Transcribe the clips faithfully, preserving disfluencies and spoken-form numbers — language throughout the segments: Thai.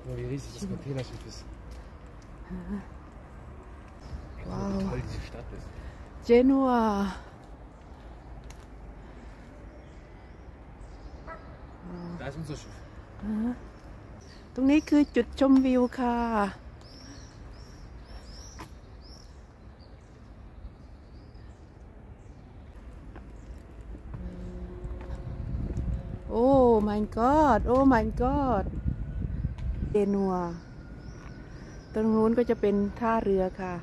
Oh, wie riesig das Containerschiff ist. Wow. Wie toll diese Stadt ist. Genua. Da ist unser Schiff. ตรงนี้คือจุดชมวิวค่ะโอ้ my god โอ้ my god เจนัวตรงนู้นก็จะเป็นท่าเรือค่ะ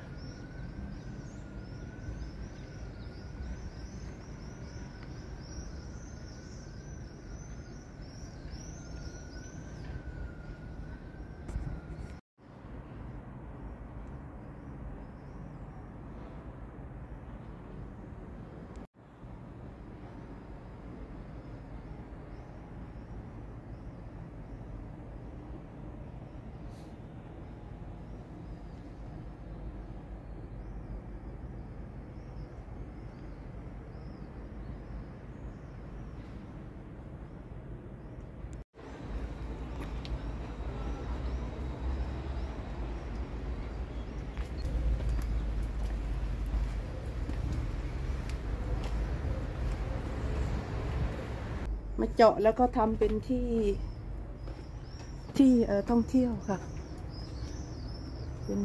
มาเจาะแล้วก็ทำเป็นที่ที่เอ่อท่องเที่ยวค่ะเป็น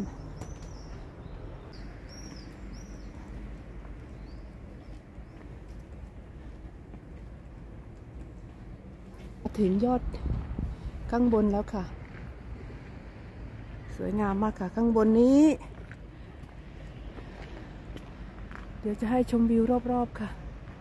ถึงยอดข้างบนแล้วค่ะสวยงามมากค่ะข้างบนนี้เดี๋ยวจะให้ชมวิวรอบๆค่ะ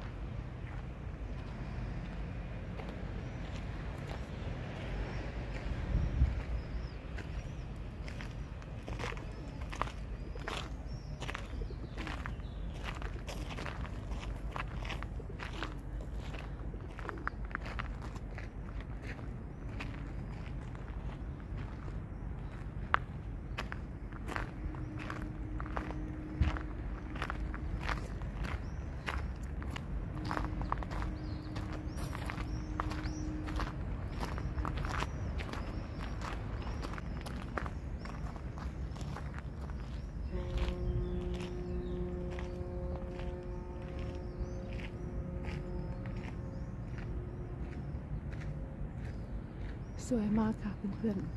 สวยมากค่ะเพื่อนๆ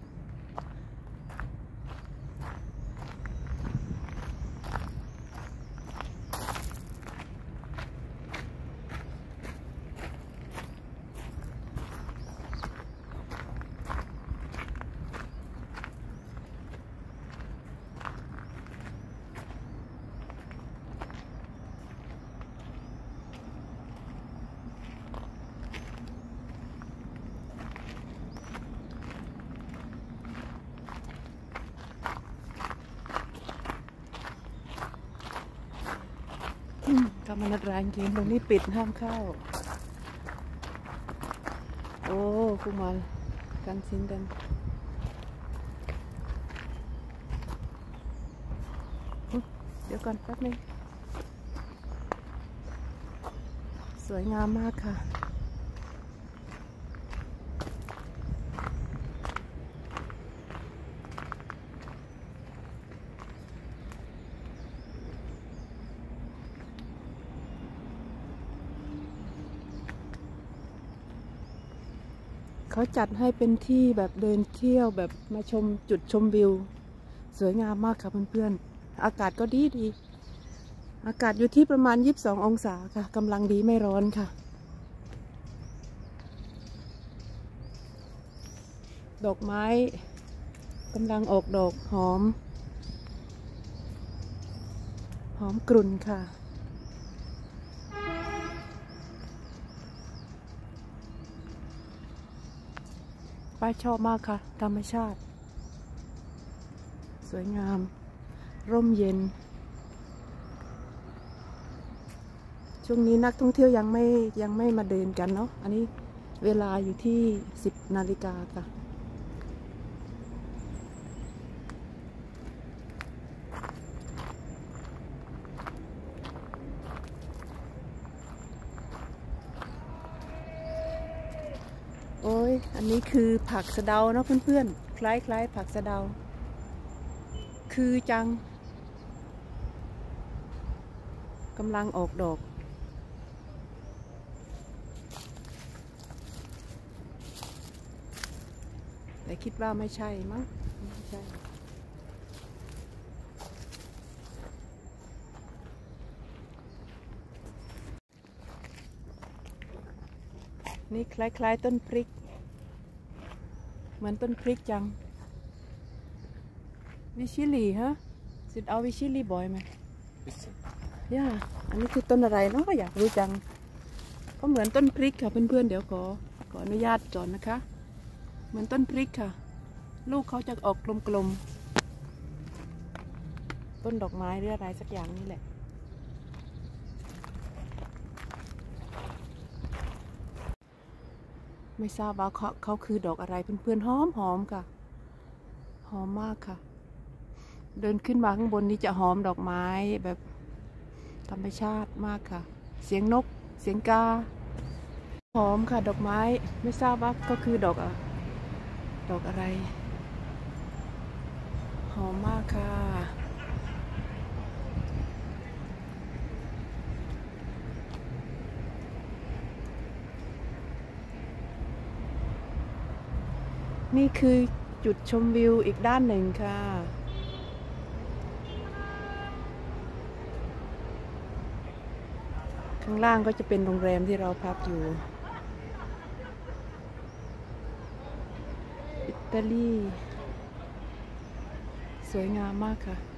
กำลังร้านเกมตรงนี้ปิดห้ามเข้าโอ้คุมากันซิงกันเดี๋ยวก่อนแป๊บนึงสวยงามมากค่ะเขาจัดให้เป็นที่แบบเดินเที่ยวแบบมาชมจุดชมวิวสวยงามมากค่ะเพื่อนๆอากาศก็ดีดีอากาศอยู่ที่ประมาณยี่สิบสององศาค่ะกำลังดีไม่ร้อนค่ะดอกไม้กำลังออกดอกหอมหอมกรุ่นค่ะป้าชอบมากค่ะธรรมชาติสวยงามร่มเย็นช่วงนี้นักท่องเที่ยวยังไม่ยังไม่มาเดินกันเนาะอันนี้เวลาอยู่ที่สิบนาฬิกาค่ะโอ้ยอันนี้คือผักสะเดาเนาะเพื่อนๆคล้ายคล้ายผักสะเดาคือจังกำลังออกดอกแต่คิดว่าไม่ใช่มั้งไม่ใช่นี่คล้ายๆต้นพริกเหมือนต้นพริกจังวิชิลีฮะสิเอาวิชิลีบ่อยไหม Bisschen. ย่าอันนี้คือต้นอะไรเนาะอยากรู้จังก็เหมือนต้นพริกค่ะเพื่อนๆเดี๋ยวขอขออนุญาตก่อนนะคะเหมือนต้นพริกค่ะลูกเขาจะออกกลมๆต้นดอกไม้หรืออะไรสักอย่างนี่แหละไม่ทราบว่าเขาเขาคือดอกอะไรเพื่อนๆหอมหอมค่ะหอมมากค่ะเดินขึ้นมาข้างบนนี้จะหอมดอกไม้แบบธรรมชาติมากค่ะเสียงนกเสียงกาหอมค่ะดอกไม้ไม่ทราบว่าก็คือดอกอะดอกอะไรหอมมากค่ะนี่คือจุดชมวิวอีกด้านหนึ่งค่ะข้างล่างก็จะเป็นโรงแรมที่เราพักอยู่อิตาลีสวยงามมากค่ะ